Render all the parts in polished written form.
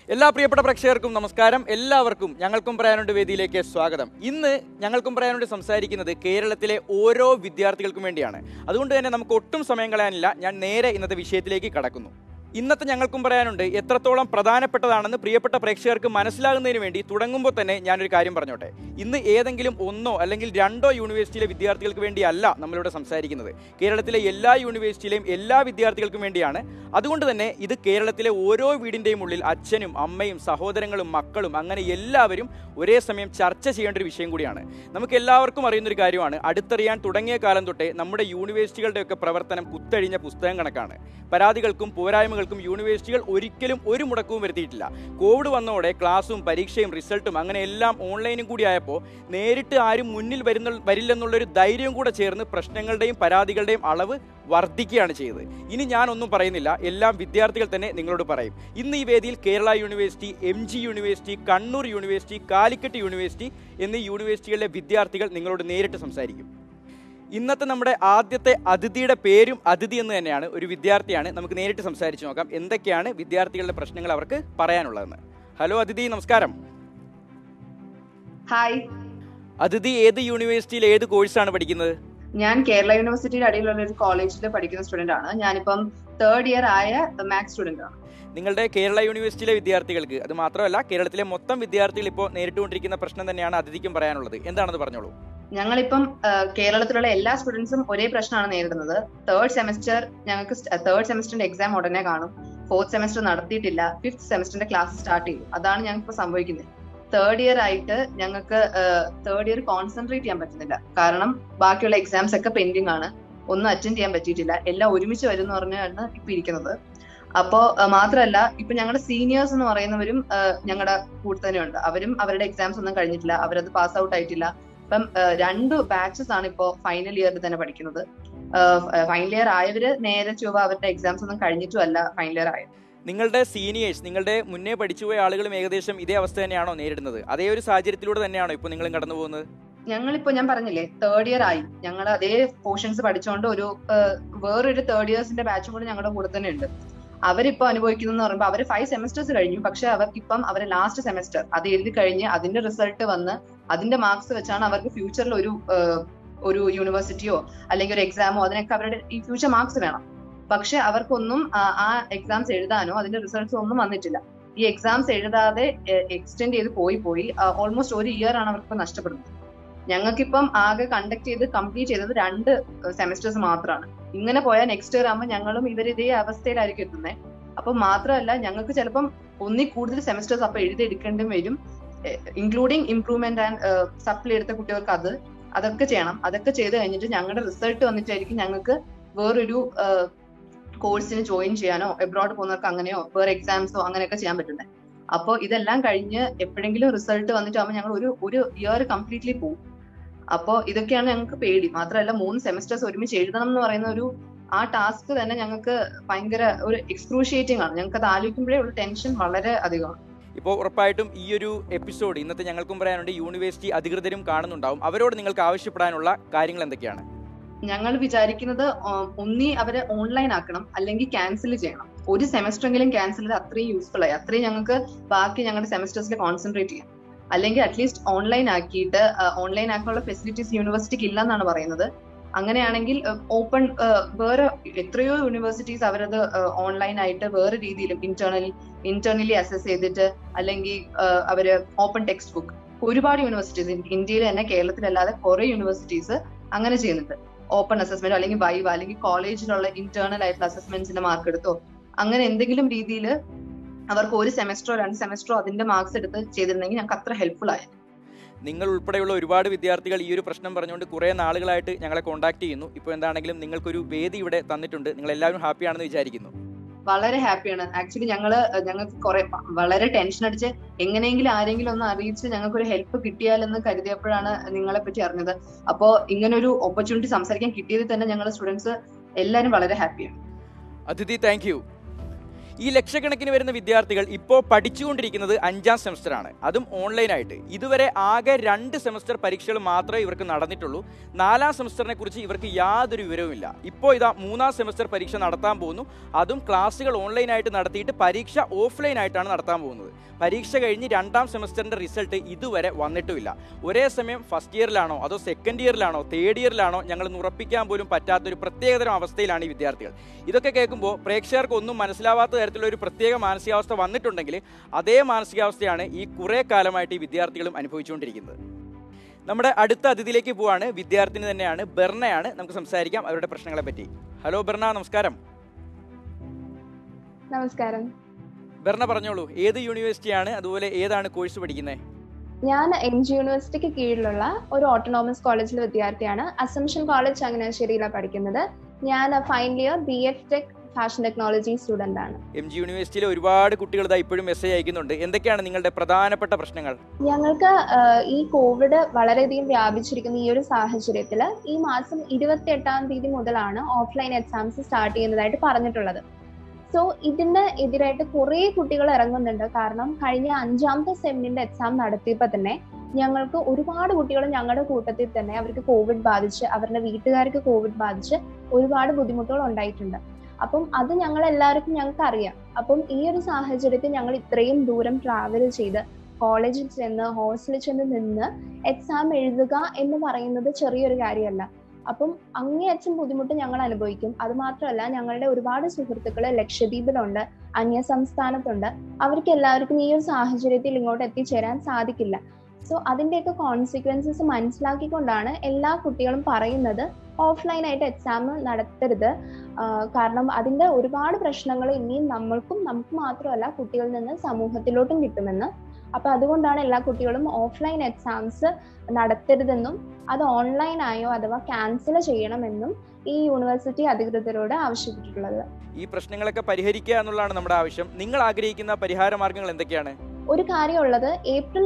എല്ലാ പ്രിയപ്പെട്ട പ്രേക്ഷകർക്കും നമസ്കാരം. എല്ലാവർക്കും ഞങ്ങൾക്കും പറയാനുണ്ട് വേദിയിലേക്ക് സ്വാഗതം. ഇന്ന് ഞങ്ങൾക്കും പറയാനുണ്ട് സംസാരിക്കുന്നത് കേരളത്തിലെ ഓരോ വിദ്യാർത്ഥികൾക്കും വേണ്ടിയാണ്. അതുകൊണ്ട് തന്നെ നമുക്ക് ഒട്ടും സമയം കളയാനില്ല. ഞാൻ നേരെ ഇന്നത്തെ വിഷയത്തിലേക്ക് കടക്കുന്നു. ഇന്നത്തെ ഞങ്ങൾക്കും പറയാനുണ്ട് എത്രത്തോളം പ്രധാനപ്പെട്ടതാണെന്ന് പ്രിയപ്പെട്ട പ്രേക്ഷകർക്ക് മനസ്സിലാകുന്നതിന് വേണ്ടി തുടങ്ങുമ്പോൾ തന്നെ ഞാനൊരു കാര്യം പറഞ്ഞോട്ടെ. ഇന്ന് ഏതെങ്കിലും ഒന്നോ അല്ലെങ്കിൽ രണ്ടോ യൂണിവേഴ്സിറ്റിയിലെ വിദ്യാർത്ഥികൾക്ക് വേണ്ടിയല്ല നമ്മളിവിടെ സംസാരിക്കുന്നത്. കേരളത്തിലെ എല്ലാ യൂണിവേഴ്സിറ്റിയിലെയും എല്ലാ വിദ്യാർത്ഥികൾക്കും വേണ്ടിയാണ്. അതുകൊണ്ട് തന്നെ ഇത് കേരളത്തിലെ ഓരോ വീടിൻ്റെയും ഉള്ളിൽ അച്ഛനും അമ്മയും സഹോദരങ്ങളും മക്കളും അങ്ങനെ എല്ലാവരും ഒരേ സമയം ചർച്ച ചെയ്യേണ്ട ഒരു വിഷയം കൂടിയാണ്. നമുക്ക് എല്ലാവർക്കും അറിയുന്നൊരു കാര്യമാണ്, അടുത്തറിയാൻ തുടങ്ങിയ കാലം തൊട്ടേ നമ്മുടെ യൂണിവേഴ്സിറ്റികളുടെയൊക്കെ പ്രവർത്തനം കുത്തഴിഞ്ഞ പുസ്തകം കണക്കാണ്. പരാതികൾക്കും പോരായ്മകൾക്കും യൂണിവേഴ്സിറ്റികൾ ഒരിക്കലും ഒരു മുടക്കവും വരുത്തിയിട്ടില്ല. കോവിഡ് വന്നതോടെ ക്ലാസ്സും പരീക്ഷയും റിസൾട്ടും അങ്ങനെ എല്ലാം ഓൺലൈനും കൂടി ആയപ്പോൾ നേരിട്ട് ആരും മുന്നിൽ വരില്ലെന്നുള്ളൊരു ധൈര്യം കൂടെ ചേർന്ന് പ്രശ്നങ്ങളുടെയും പരാതികളുടെയും അളവ് വർദ്ധിക്കുകയാണ് ചെയ്തത്. ഇനി ഞാനൊന്നും പറയുന്നില്ല, എല്ലാം വിദ്യാർത്ഥികൾ തന്നെ നിങ്ങളോട് പറയും. ഇന്ന് ഈ വേദിയിൽ Kerala university, MG university, Kannur university, Calicut university എന്നീ യൂണിവേഴ്സിറ്റികളിലെ വിദ്യാർത്ഥികൾ നിങ്ങളോട് നേരിട്ട് സംസാരിക്കും. ഇന്നത്തെ നമ്മുടെ ആദ്യത്തെ അതിഥിയുടെ പേരും അതിഥി എന്ന് തന്നെയാണ്, ഒരു വിദ്യാർത്ഥിയാണ്. നമുക്ക് നേരിട്ട് സംസാരിച്ച് നോക്കാം എന്തൊക്കെയാണ് വിദ്യാർത്ഥികളുടെ പ്രശ്നങ്ങൾ അവർക്ക് പറയാനുള്ളതെന്ന്. ഹലോ അതിഥി, നമസ്കാരം. ഹായ്. അതിഥി ഏത് യൂണിവേഴ്സിറ്റിയിൽ ഏത് കോഴ്സാണ് പഠിക്കുന്നത്? ഞാൻ കേരള യൂണിവേഴ്സിറ്റിയുടെ അടിയിലുള്ള ഒരു കോളേജിൽ പഠിക്കുന്ന സ്റ്റുഡന്റ് ആണ്. ഞാനിപ്പം 3rd ഇയർ ആയ മാത്സ് സ്റ്റുഡന്റ് ആണ്. നിങ്ങളുടെ കേരള യൂണിവേഴ്സിറ്റിയിലെ വിദ്യാർത്ഥികൾക്ക്, അത് മാത്രമല്ല കേരളത്തിലെ മൊത്തം വിദ്യാർത്ഥികൾ ഇപ്പോൾ നേരിട്ടുകൊണ്ടിരിക്കുന്ന പ്രശ്നം തന്നെയാണ് അതിഥിക്കും പറയാനുള്ളത്. എന്താണെന്ന് പറഞ്ഞോളൂ. ഞങ്ങളിപ്പം കേരളത്തിലുള്ള എല്ലാ സ്റ്റുഡൻസും ഒരേ പ്രശ്നമാണ് നേരിടുന്നത്. 3rd സെമസ്റ്റർ ഞങ്ങൾക്ക് 3rd സെമസ്റ്ററിന്റെ എക്സാം ഉടനെ കാണും. 4th സെമസ്റ്റർ നടത്തിയിട്ടില്ല. 5th സെമസ്റ്ററിന്റെ ക്ലാസ് സ്റ്റാർട്ട് ചെയ്യും. അതാണ് ഞങ്ങൾക്ക് സംഭവിക്കുന്നത്. 3rd ഇയർ ആയിട്ട് ഞങ്ങൾക്ക് 3rd ഇയർ കോൺസെൻട്രേറ്റ് ചെയ്യാൻ പറ്റുന്നില്ല. കാരണം ബാക്കിയുള്ള എക്സാംസ് ഒക്കെ പെൻഡിങ് ആണ്. ഒന്നും അറ്റൻഡ് ചെയ്യാൻ പറ്റിയിട്ടില്ല. എല്ലാം ഒരുമിച്ച് വരും എന്ന് പറഞ്ഞാണ് ഇപ്പൊ ഇരിക്കുന്നത്. അപ്പോ മാത്രമല്ല, ഇപ്പൊ ഞങ്ങളുടെ സീനിയേഴ്സ് എന്ന് പറയുന്നവരും ഞങ്ങളുടെ കൂടെ തന്നെ ഉണ്ട്. അവരും അവരുടെ എക്സാംസ് ഒന്നും കഴിഞ്ഞിട്ടില്ല. അവരത് പാസ് ഔട്ട് ആയിട്ടില്ല. ഇപ്പം 2 ബാച്ചസ് ആണ് ഇപ്പോ ഫൈനൽ ഇയറിൽ തന്നെ പഠിക്കുന്നത്. ഫൈനൽ ഇയർ ആയവര് നേരെ ചൊവ്വ അവരുടെ എക്സാംസ് ഒന്നും കഴിഞ്ഞിട്ടും അല്ല ഫൈനൽ ഇയർ ആയത്. നിങ്ങളുടെ സീനിയേഴ്സ്, നിങ്ങളുടെ മുന്നേ പഠിച്ചുപോയ ആളുകളും ഏകദേശം ഇതേ അവസ്ഥ തന്നെയാണോ നേരിടുന്നത്? അതേ ഒരു സാഹചര്യത്തിലൂടെ തന്നെയാണോ ഇപ്പോൾ നിങ്ങളും കടന്നു പോകുന്നത്? ഞങ്ങളിപ്പോ ഞാൻ പറഞ്ഞില്ലേ 3rd ഇയർ ആയി. ഞങ്ങൾ അതേ പോർഷൻസ് പഠിച്ചുകൊണ്ട് ഒരു വേറൊരു 3rd ഇയേഴ്സിന്റെ ബാച്ചും കൂടെ ഞങ്ങളുടെ കൂടെ തന്നെ ഉണ്ട്. അവരിപ്പോ അനുഭവിക്കുന്നതെന്ന് പറയുമ്പോൾ അവര് 5 സെമസ്റ്റേഴ്സ് കഴിഞ്ഞു. പക്ഷെ അവർക്കിപ്പം അവരെ ലാസ്റ്റ് സെമസ്റ്റർ അത് എഴുതി കഴിഞ്ഞ് അതിന്റെ റിസൾട്ട് വന്ന് അതിന്റെ മാർക്സ് വെച്ചാണ് അവർക്ക് ഫ്യൂച്ചറിൽ ഒരു യൂണിവേഴ്സിറ്റിയോ അല്ലെങ്കിൽ ഒരു എക്സാമോ അതിനൊക്കെ അവരുടെ ഈ ഫ്യൂച്ചർ മാർക്സ് വേണം. പക്ഷെ അവർക്കൊന്നും ആ എക്സാംസ് എഴുതാനോ അതിന്റെ റിസൾട്ട്സ് ഒന്നും വന്നിട്ടില്ല. ഈ എക്സാംസ് എഴുതാതെ എക്സ്റ്റെൻഡ് ചെയ്ത് പോയി ഓൾമോസ്റ്റ് 1 ഇയർ ആണ് അവർക്ക് നഷ്ടപ്പെടുന്നത്. ഞങ്ങൾക്കിപ്പം ആകെ കണ്ടക്ട് ചെയ്ത് കംപ്ലീറ്റ് ചെയ്തത് 2 സെമസ്റ്റേഴ്സ് മാത്രമാണ്. ഇങ്ങനെ പോയാൽ നെക്സ്റ്റ് ഇയർ ആകുമ്പോൾ ഞങ്ങളും ഇതേ അവസ്ഥയിലായിരിക്കും എത്തുന്നത്. അപ്പൊ മാത്രമല്ല, ഞങ്ങൾക്ക് ചിലപ്പം ഒന്നിൽ കൂടുതൽ സെമസ്റ്റേഴ്സ് അപ്പൊ എഴുതിയെടുക്കേണ്ടി വരും. ഇൻക്ലൂഡിങ് ഇംപ്രൂവ്മെന്റ് ആൻഡ് സപ്ലി എടുത്ത കുട്ടികൾക്ക് അതൊക്കെ ചെയ്യണം. അതൊക്കെ ചെയ്ത് കഴിഞ്ഞിട്ട് ഞങ്ങളുടെ റിസൾട്ട് വന്നിട്ടായിരിക്കും ഞങ്ങൾക്ക് വേറൊരു കോഴ്സിന് ജോയിൻ ചെയ്യാനോ എബ്രോഡ് പോകുന്നവർക്ക് അങ്ങനെയോ വേറെ എക്സാംസോ അങ്ങനെയൊക്കെ ചെയ്യാൻ പറ്റുന്നത്. അപ്പോൾ ഇതെല്ലാം കഴിഞ്ഞ് എപ്പോഴെങ്കിലും റിസൾട്ട് വന്നിട്ടാകുമ്പോൾ ഞങ്ങൾ ഒരു ഇയർ കംപ്ലീറ്റ്ലി പോകും. അപ്പോൾ ഇതൊക്കെയാണ് ഞങ്ങൾക്ക് പേടി. മാത്രമല്ല 3 സെമസ്റ്റേഴ്സ് ഒരുമിച്ച് എഴുതണം എന്ന് പറയുന്ന ആ ടാസ്ക് തന്നെ ഞങ്ങൾക്ക് ഭയങ്കര ഒരു എക്സ്ക്രൂഷിയേറ്റിംഗ് ആണ്. ഞങ്ങൾക്ക് അത് ആലോചിക്കുമ്പോഴേ ഉള്ള ടെൻഷൻ വളരെ അധികമാണ്. ഇപ്പോൾ ഉറപ്പായിട്ടും ഈ ഒരു എപ്പിസോഡ് ഇന്നത്തെ ഞങ്ങൾക്കും പറയാനുണ്ട് യൂണിവേഴ്സിറ്റി അധികൃതരും കാണുന്നുണ്ടാവും. അവരോട് നിങ്ങൾക്ക് ആവശ്യപ്പെടാനുള്ള കാര്യങ്ങൾ എന്തൊക്കെയാണ്? ഞങ്ങൾ വിചാരിക്കുന്നത് ഒന്നി അവരെ ഓൺലൈൻ ആക്കണം, അല്ലെങ്കിൽ ക്യാൻസൽ ചെയ്യണം. ഒരു സെമസ്റ്റർ എങ്കിലും ക്യാൻസൽ ചെയ്ത് അത്രയും യൂസ്ഫുൾ ആയി, അത്രയും ഞങ്ങൾക്ക് ബാക്കി ഞങ്ങളുടെ സെമസ്റ്റേഴ്സിൽ കോൺസെൻട്രേറ്റ് ചെയ്യാം. അല്ലെങ്കിൽ അറ്റ്ലീസ്റ്റ് ഓൺലൈൻ ആക്കിയിട്ട് ഓൺലൈൻ ആക്കാനുള്ള ഫെസിലിറ്റീസ് യൂണിവേഴ്സിറ്റിക്ക് ഇല്ല എന്നാണ് പറയുന്നത്. അങ്ങനെയാണെങ്കിൽ ഓപ്പൺ വേറെ എത്രയോ യൂണിവേഴ്സിറ്റീസ് അവരത് ഓൺലൈൻ ആയിട്ട് വേറെ രീതിയിലും ഇന്റേണലി അസസ് ചെയ്തിട്ട് അല്ലെങ്കിൽ അവര് ഓപ്പൺ ടെക്സ്റ്റ് ബുക്ക് ഒരുപാട് യൂണിവേഴ്സിറ്റീസ് ഇന്ത്യയിൽ തന്നെ, കേരളത്തിലല്ലാതെ കുറെ യൂണിവേഴ്സിറ്റീസ് അങ്ങനെ ചെയ്യുന്നുണ്ട്. ഓപ്പൺ അസസ്മെന്റ് അല്ലെങ്കിൽ വൈവ അല്ലെങ്കിൽ കോളേജിലുള്ള ഇന്റേണൽ ആയിട്ടുള്ള അസസ്മെന്റ്സിന്റെ മാർക്ക് എടുത്തോ അങ്ങനെ എന്തെങ്കിലും രീതിയിൽ അവർക്ക് 1 സെമസ്റ്ററോ 2 സെമസ്റ്ററോ അതിന്റെ മാർക്സ് എടുത്ത് ചെയ്തിരുന്നെങ്കിൽ ഞങ്ങൾക്ക് അത്ര ഹെൽപ്ഫുൾ ആയിരുന്നു. നിങ്ങൾ ഉൾപ്പെടെയുള്ള ഒരുപാട് വിദ്യാർത്ഥികൾ ഈ ഒരു പ്രശ്നം പറഞ്ഞുകൊണ്ട് കുറേ നാളുകളായിട്ട് ഞങ്ങളെ കോൺടാക്ട് ചെയ്യുന്നു. ഇപ്പോൾ എന്താണെങ്കിലും നിങ്ങൾക്കൊരു വേദി ഇവിടെ തന്നിട്ടുണ്ട്. നിങ്ങൾ എല്ലാവരും ഹാപ്പിയാണെന്ന് വിചാരിക്കുന്നു. വളരെ ഹാപ്പിയാണ്. ആക്ച്വലി ഞങ്ങൾക്ക് വളരെ ടെൻഷൻ അടിച്ച് എങ്ങനെയെങ്കിലും ആരെങ്കിലും ഒന്ന് അറിയിച്ച് ഞങ്ങൾക്കൊരു ഹെൽപ്പ് കിട്ടിയാലെന്ന് കരുതിയപ്പോഴാണ് നിങ്ങളെ പറ്റി അറിഞ്ഞത്. അപ്പോൾ ഇങ്ങനൊരു ഓപ്പർച്യൂണിറ്റി സംസാരിക്കാൻ കിട്ടിയതിൽ തന്നെ ഞങ്ങളുടെ സ്റ്റുഡൻസ് എല്ലാവരും വളരെ ഹാപ്പിയാണ്. അതിഥി, താങ്ക് യു. ഈ ലക്ഷക്കണക്കിന് വരുന്ന വിദ്യാർത്ഥികൾ ഇപ്പോൾ പഠിച്ചുകൊണ്ടിരിക്കുന്നത് 5ാം സെമസ്റ്ററാണ്, അതും ഓൺലൈനായിട്ട്. ഇതുവരെ ആകെ 2 സെമസ്റ്റർ പരീക്ഷകൾ മാത്രമേ ഇവർക്ക് നടന്നിട്ടുള്ളൂ. 4ാം സെമസ്റ്ററിനെ കുറിച്ച് ഇവർക്ക് യാതൊരു വിവരവുമില്ല. ഇപ്പോൾ ഇതാ 3ാം സെമസ്റ്റർ പരീക്ഷ നടത്താൻ പോകുന്നു. അതും ക്ലാസ്സുകൾ ഓൺലൈനായിട്ട് നടത്തിയിട്ട് പരീക്ഷ ഓഫ്ലൈനായിട്ടാണ് നടത്താൻ പോകുന്നത്. പരീക്ഷ കഴിഞ്ഞ് 2ാം സെമസ്റ്ററിൻ്റെ റിസൾട്ട് ഇതുവരെ വന്നിട്ടുമില്ല. ഒരേ സമയം ഫസ്റ്റ് ഇയറിലാണോ അതോ സെക്കൻഡ് ഇയറിലാണോ തേർഡ് ഇയറിലാണോ ഞങ്ങളെന്ന് ഉറപ്പിക്കാൻ പോലും പറ്റാത്തൊരു പ്രത്യേകതരം അവസ്ഥയിലാണ് ഈ വിദ്യാർത്ഥികൾ. ഇതൊക്കെ കേൾക്കുമ്പോൾ പ്രേക്ഷകർക്ക് ഒന്നും മനസ്സിലാവാത്ത തരത്തിലുള്ള ഒരു പ്രത്യേക മാനസികാവസ്ഥ വന്നിട്ടുണ്ടെങ്കിൽ അതേ മാനസികാവസ്ഥയാണ് ഈ കുറേ കാലമായിട്ട് ഈ വിദ്യാർത്ഥികളും അനുഭവിച്ചുകൊണ്ടിരിക്കുന്നത്. നമ്മുടെ അടുത്ത അതിഥിയിലേക്ക് പോവാണ്. വിദ്യാർത്ഥിനി തന്നെയാണ്, ബെർണയാണ്. നമുക്ക് സംസാരിക്കാം അവരുടെ പ്രശ്നങ്ങളെ പറ്റി. ഹലോ ബെർണ, നമസ്കാരം. നമസ്കാരം. ബെർണ പറഞ്ഞോളൂ, ഏത് യൂണിവേഴ്സിറ്റിയാണ്, അതുപോലെ ഏതാണ് കോഴ്സ് പഠിക്കുന്നത്? ഞാൻ MG യൂണിവേഴ്സിറ്റിക്ക് കീഴിലുള്ള ഒരു ഓട്ടോണോമസ് കോളേജിലെ വിദ്യാർത്ഥിയാണ്. അസംഷൻ കോളേജ് ചങ്ങനാശ്ശേരിയിലാണ് പഠിക്കുന്നത്. ഞാൻ final year BF tech fashion technology student ആണ്. MG യൂണിവേഴ്സിറ്റിയിലെ ഒരുപാട് കുട്ടികൾ ഇതാ ഇപ്പോഴും മെസ്സേജ് അയക്കുന്നുണ്ട്. എന്തൊക്കെയാണ് നിങ്ങളുടെ പ്രധാനപ്പെട്ട പ്രശ്നങ്ങൾ? ഞങ്ങൾക്ക് ഈ കോവിഡ് വളരെയധികം വ്യാപിച്ചിരിക്കുന്ന ഈ ഒരു സാഹചര്യത്തിൽ ഈ മാസം 28-ാം തീയതി മുതലാണ് ഓഫ്ലൈൻ എക്സാംസ് സ്റ്റാർട്ട് ചെയ്യുന്നതായിട്ട് പറഞ്ഞിട്ടുള്ളത്. സോ ഇതിന് എതിരായിട്ട് കുറേ കുട്ടികൾ ഇറങ്ങുന്നുണ്ട്. കാരണം കഴിഞ്ഞ 5ാമത്തെ സെമ്മിന്റെ എക്സാം നടത്തിയപ്പോൾ തന്നെ ഞങ്ങൾക്ക് ഒരുപാട് കുട്ടികൾ ഞങ്ങളുടെ കൂട്ടത്തിൽ തന്നെ അവർക്ക് കോവിഡ് ബാധിച്ച്, അവരുടെ വീട്ടുകാർക്ക് കോവിഡ് ബാധിച്ച് ഒരുപാട് ബുദ്ധിമുട്ടുകൾ ഉണ്ടായിട്ടുണ്ട്. അപ്പം അത് ഞങ്ങൾക്ക് അറിയാം. അപ്പം ഈ ഒരു സാഹചര്യത്തിൽ ഞങ്ങൾ ഇത്രയും ദൂരം ട്രാവൽ ചെയ്ത് കോളേജിൽ ചെന്ന് ഹോസ്റ്റലിൽ ചെന്ന് നിന്ന് എക്സാം എഴുതുക എന്ന് പറയുന്നത് ചെറിയൊരു കാര്യമല്ല. അപ്പം അങ്ങേയറ്റം ബുദ്ധിമുട്ട് ഞങ്ങൾ അനുഭവിക്കും. അത് മാത്രമല്ല, ഞങ്ങളുടെ ഒരുപാട് സുഹൃത്തുക്കൾ ലക്ഷദ്വീപിലുണ്ട്, അന്യ സംസ്ഥാനത്തുണ്ട്. അവർക്ക് എല്ലാവർക്കും ഈ ഒരു സാഹചര്യത്തിൽ ഇങ്ങോട്ട് എത്തിച്ചേരാൻ സാധിക്കില്ല. സോ അതിൻ്റെയൊക്കെ കോൺസിക്വൻസസ് മനസ്സിലാക്കിക്കൊണ്ടാണ് എല്ലാ കുട്ടികളും പറയുന്നത് ഓഫ്ലൈനായിട്ട് എക്സാം നടത്തരുത്. കാരണം അതിൻ്റെ ഒരുപാട് പ്രശ്നങ്ങൾ ഇനിയും നമുക്ക് മാത്രമല്ല കുട്ടികളിൽ നിന്ന് സമൂഹത്തിലോട്ടും കിട്ടുമെന്ന്. അപ്പൊ അതുകൊണ്ടാണ് എല്ലാ കുട്ടികളും ഓഫ്ലൈൻ എക്സാംസ് നടത്തരുതെന്നും അത് ഓൺലൈൻ ആയോ അഥവാ ക്യാൻസൽ ചെയ്യണമെന്നും ഈ യൂണിവേഴ്സിറ്റി അധികൃതരോട് ആവശ്യപ്പെട്ടിട്ടുള്ളത്. ഈ പ്രശ്നങ്ങളൊക്കെ പരിഹരിക്കുക എന്നുള്ളതാണ് നമ്മുടെ ആവശ്യം. നിങ്ങൾ ആഗ്രഹിക്കുന്ന പരിഹാര മാർഗങ്ങൾ എന്തൊക്കെയാണ്? ഒരു കാര്യമുള്ളത്, ഏപ്രിൽ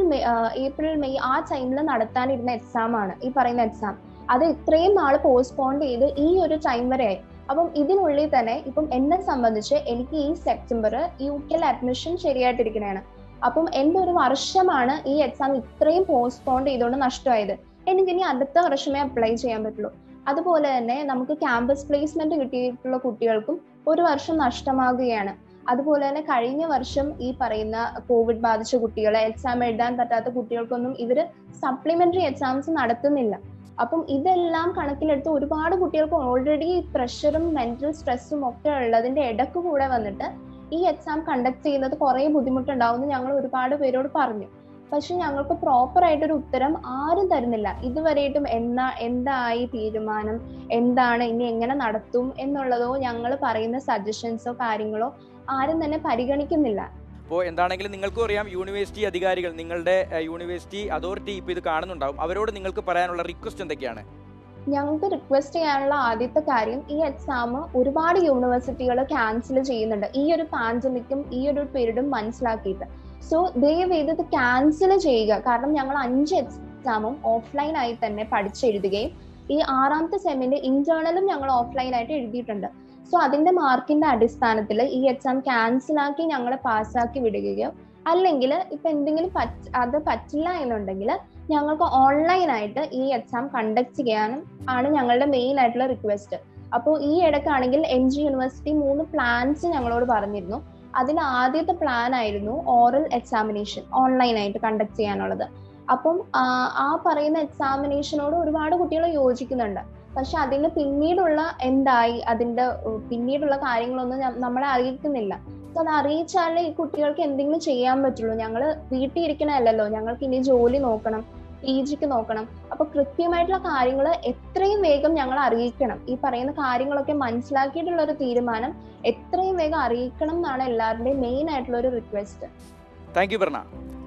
മെയ് ആ ടൈമിൽ നടത്താനിരുന്ന എക്സാം ആണ് ഈ പറയുന്ന എക്സാം. അത് ഇത്രയും നാൾ പോസ്റ്റ്പോൺ ചെയ്ത് ഈ ഒരു ടൈം വരെ ആയി. അപ്പം ഇതിനുള്ളിൽ തന്നെ ഇപ്പം എന്നെ സംബന്ധിച്ച് എനിക്ക് ഈ സെപ്റ്റംബർ UK അഡ്മിഷൻ ശരിയായിട്ടിരിക്കുന്നതാണ്. അപ്പം എൻ്റെ ഒരു വർഷമാണ് ഈ എക്സാം ഇത്രയും പോസ്റ്റ്പോൺ ചെയ്തുകൊണ്ട് നഷ്ടമായത്. എനിക്കിനി അടുത്ത വർഷമേ അപ്ലൈ ചെയ്യാൻ പറ്റുള്ളൂ. അതുപോലെ തന്നെ നമുക്ക് ക്യാമ്പസ് പ്ലേസ്മെന്റ് കിട്ടിയിട്ടുള്ള കുട്ടികൾക്കും ഒരു വർഷം നഷ്ടമാകുകയാണ്. അതുപോലെ തന്നെ കഴിഞ്ഞ വർഷം ഈ പറയുന്ന കോവിഡ് ബാധിച്ച കുട്ടികളെ, എക്സാം എഴുതാൻ പറ്റാത്ത കുട്ടികൾക്കൊന്നും ഇവര് സപ്ലിമെന്ററി എക്സാംസ് നടത്തുന്നില്ല. അപ്പം ഇതെല്ലാം കണക്കിലെടുത്ത് ഒരുപാട് കുട്ടികൾക്ക് ഓൾറെഡി പ്രഷറും മെന്റൽ സ്ട്രെസ്സും ഒക്കെ ഉള്ളതിന്റെ ഇടക്ക് കൂടെ വന്നിട്ട് ഈ എക്സാം കണ്ടക്ട് ചെയ്യുന്നത് കുറേ ബുദ്ധിമുട്ടുണ്ടാവുമെന്ന് ഞങ്ങൾ ഒരുപാട് പേരോട് പറഞ്ഞു. പക്ഷെ ഞങ്ങൾക്ക് പ്രോപ്പർ ആയിട്ടൊരു ഉത്തരം ആരും തരുന്നില്ല. ഇതുവരെയായിട്ടും എന്തായി തീരുമാനം, എന്താണ് ഇനി എങ്ങനെ നടത്തും എന്നുള്ളതോ ഞങ്ങൾ പറയുന്ന സജഷൻസോ കാര്യങ്ങളോ ആരും തന്നെ പരിഗണിക്കുന്നില്ല. അപ്പോൾ എന്താണെങ്കിലും നിങ്ങൾക്കും അറിയാം, യൂണിവേഴ്സിറ്റി അധികാരികൾ, നിങ്ങളുടെ യൂണിവേഴ്സിറ്റി അതോറിറ്റി ഇപ്പോൾ ഇത് കാണുന്നുണ്ടാവും. അവരോട് നിങ്ങൾക്ക് പറയാനുള്ള റിക്വസ്റ്റ് എന്തൊക്കെയാണ്? ഞങ്ങൾക്ക് റിക്വസ്റ്റ് ചെയ്യാനുള്ള ആദ്യത്തെ കാര്യം, ഈ എക്സാം ഒരുപാട് യൂണിവേഴ്സിറ്റികൾ ക്യാൻസൽ ചെയ്യുന്നുണ്ട് ഈ ഒരു പാൻഡമിക്കും ഈ ഒരു പീരീഡും മനസ്സിലാക്കിയിട്ട്. സോ ദയവ് ചെയ്ത് ഇത് ക്യാൻസൽ ചെയ്യുക. കാരണം ഞങ്ങൾ 5 എക്സാമും ഓഫ്ലൈൻ ആയി തന്നെ പഠിച്ചെഴുതുകയും ഈ 6ാമത്തെ സെമ്മിന്റെ ഇന്റേണലും ഞങ്ങൾ ഓഫ്ലൈൻ ആയിട്ട് എഴുതിയിട്ടുണ്ട്. സോ അതിന്റെ മാർക്കിന്റെ അടിസ്ഥാനത്തിൽ ഈ എക്സാം ക്യാൻസൽ ആക്കി ഞങ്ങളെ പാസ്സാക്കി വിടുകയോ അല്ലെങ്കിൽ ഇപ്പൊ എന്തെങ്കിലും അത് പറ്റില്ല എന്നുണ്ടെങ്കിൽ ഞങ്ങൾക്ക് ഓൺലൈനായിട്ട് ഈ എക്സാം കണ്ടക്ട് ചെയ്യാനും ആണ് ഞങ്ങളുടെ മെയിൻ ആയിട്ടുള്ള റിക്വസ്റ്റ്. അപ്പോൾ ഈ ഇടയ്ക്കാണെങ്കിൽ MG യൂണിവേഴ്സിറ്റി 3 പ്ലാൻസ് ഞങ്ങളോട് പറഞ്ഞിരുന്നു. അതിൽ ആദ്യത്തെ പ്ലാൻ ആയിരുന്നു ഓറൽ എക്സാമിനേഷൻ ഓൺലൈനായിട്ട് കണ്ടക്ട് ചെയ്യാനുള്ളത്. അപ്പം ആ പറയുന്ന എക്സാമിനേഷനോട് ഒരുപാട് കുട്ടികൾ യോജിക്കുന്നുണ്ട്. പക്ഷെ അതിന് പിന്നീടുള്ള എന്തായി, അതിന്റെ പിന്നീടുള്ള കാര്യങ്ങളൊന്നും നമ്മളെ അറിയിക്കുന്നില്ല. സോ അത് അറിയിച്ചാലേ ഈ കുട്ടികൾക്ക് എന്തെങ്കിലും ചെയ്യാൻ പറ്റുള്ളൂ. ഞങ്ങൾ വീട്ടിൽ ഇരിക്കണമല്ലല്ലോ, ഞങ്ങൾക്ക് ഇനി ജോലി നോക്കണം, PGക്ക് നോക്കണം. അപ്പൊ കൃത്യമായിട്ടുള്ള കാര്യങ്ങൾ എത്രയും വേഗം ഞങ്ങൾ അറിയിക്കണം. ഈ പറയുന്ന കാര്യങ്ങളൊക്കെ മനസ്സിലാക്കിയിട്ടുള്ള ഒരു തീരുമാനം എത്രയും വേഗം അറിയിക്കണം എന്നാണ് എല്ലാവരുടെയും മെയിൻ ആയിട്ടുള്ള ഒരു request. Thank you Berna.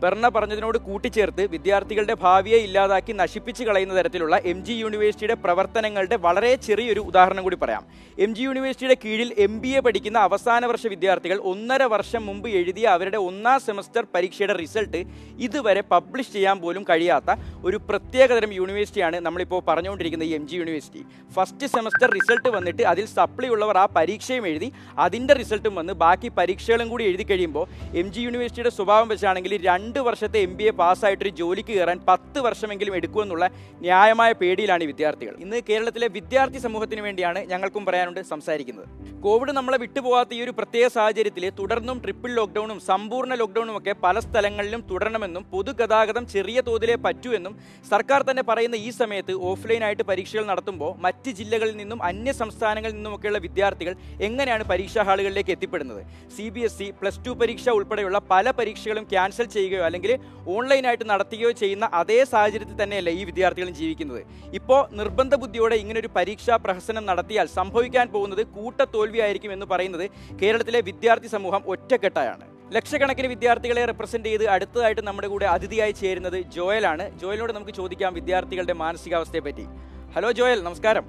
Berna പറഞ്ഞതിനോട് കൂട്ടിച്ചേർത്ത് വിദ്യാർത്ഥികളുടെ ഭാവിയെ ഇല്ലാതാക്കി നശിപ്പിച്ച് കളയുന്ന തരത്തിലുള്ള MG യൂണിവേഴ്സിറ്റിയുടെ പ്രവർത്തനങ്ങളുടെ വളരെ ചെറിയൊരു ഉദാഹരണം കൂടി പറയാം. MG യൂണിവേഴ്സിറ്റിയുടെ കീഴിൽ MBA പഠിക്കുന്ന അവസാന വർഷ വിദ്യാർത്ഥികൾ 1.5 വർഷം മുമ്പ് എഴുതിയ അവരുടെ 1ാം സെമസ്റ്റർ പരീക്ഷയുടെ റിസൾട്ട് ഇതുവരെ പബ്ലിഷ് ചെയ്യാൻ പോലും കഴിയാത്ത ഒരു പ്രത്യേകതരം യൂണിവേഴ്സിറ്റിയാണ് നമ്മളിപ്പോൾ പറഞ്ഞുകൊണ്ടിരിക്കുന്ന ഈ MG university. First semester result വന്നിട്ട് അതിൽ സപ്ലി ഉള്ളവർ ആ പരീക്ഷയും എഴുതി അതിൻ്റെ റിസൾട്ടും വന്ന് ബാക്കി പരീക്ഷകളും കൂടി എഴുതി കഴിയുമ്പോൾ MG യൂണിവേഴ്സിറ്റിയുടെ സ്വഭാവം വെച്ചാണെങ്കിൽ 2 വർഷത്തെ MBA പാസ്സായിട്ടൊരു ജോലിക്ക് കയറാൻ 10 വർഷമെങ്കിലും എടുക്കുമെന്നുള്ള ന്യായമായ പേടിയിലാണ് ഈ വിദ്യാർത്ഥികൾ. ഇന്ന് കേരളത്തിലെ വിദ്യാർത്ഥി സമൂഹത്തിന് വേണ്ടിയാണ് ഞങ്ങൾക്കും പറയാനുണ്ട് സംസാരിക്കുന്നത്. കോവിഡ് നമ്മളെ വിട്ടുപോകാത്ത ഈ ഒരു പ്രത്യേക സാഹചര്യത്തിൽ തുടർന്നും ട്രിപ്പിൾ ലോക്ക്ഡൌണും സമ്പൂർണ്ണ ലോക്ക്ഡൌണും ഒക്കെ പല സ്ഥലങ്ങളിലും തുടരണമെന്നും പൊതുഗതാഗതം ചെറിയ തോതിലേ പറ്റൂ എന്നും സർക്കാർ തന്നെ പറയുന്ന ഈ സമയത്ത് ഓഫ്ലൈനായിട്ട് പരീക്ഷകൾ നടത്തുമ്പോൾ മറ്റ് ജില്ലകളിൽ നിന്നും അന്യ സംസ്ഥാനങ്ങളിൽ നിന്നുമൊക്കെയുള്ള വിദ്യാർത്ഥികൾ എങ്ങനെയാണ് പരീക്ഷാ ഹാളുകളിലേക്ക് എത്തിപ്പെടുന്നത്? CBSE +2 പരീക്ഷ ഉൾപ്പെടെയുള്ള പല പരീക്ഷകളും ക്യാൻസൽ ചെയ്യുകയോ അല്ലെങ്കിൽ ഓൺലൈനായിട്ട് നടത്തുകയോ ചെയ്യുന്ന അതേ സാഹചര്യത്തിൽ തന്നെയല്ല ഈ വിദ്യാർത്ഥികളും ജീവിക്കുന്നത്. ഇപ്പോൾ നിർബന്ധ ബുദ്ധിയോടെ ഇങ്ങനൊരു പരീക്ഷാ പ്രഹസനം നടത്തിയാൽ സംഭവിക്കാൻ പോകുന്നത് കൂട്ടത്തോൽവിയായിരിക്കും എന്ന് പറയുന്നത് കേരളത്തിലെ വിദ്യാർത്ഥി സമൂഹം ഒറ്റക്കെട്ടായാണ്. ലക്ഷക്കണക്കിന് വിദ്യാർത്ഥികളെ റെപ്രസെന്റ് ചെയ്ത് അടുത്തതായിട്ട് നമ്മുടെ കൂടെ അതിഥിയായി ചേരുന്നത് ജോയലാണ്. ജോയലിനോട് നമുക്ക് ചോദിക്കാം വിദ്യാർത്ഥികളുടെ മാനസികാവസ്ഥയെ പറ്റി. ഹലോ ജോയൽ, നമസ്കാരം.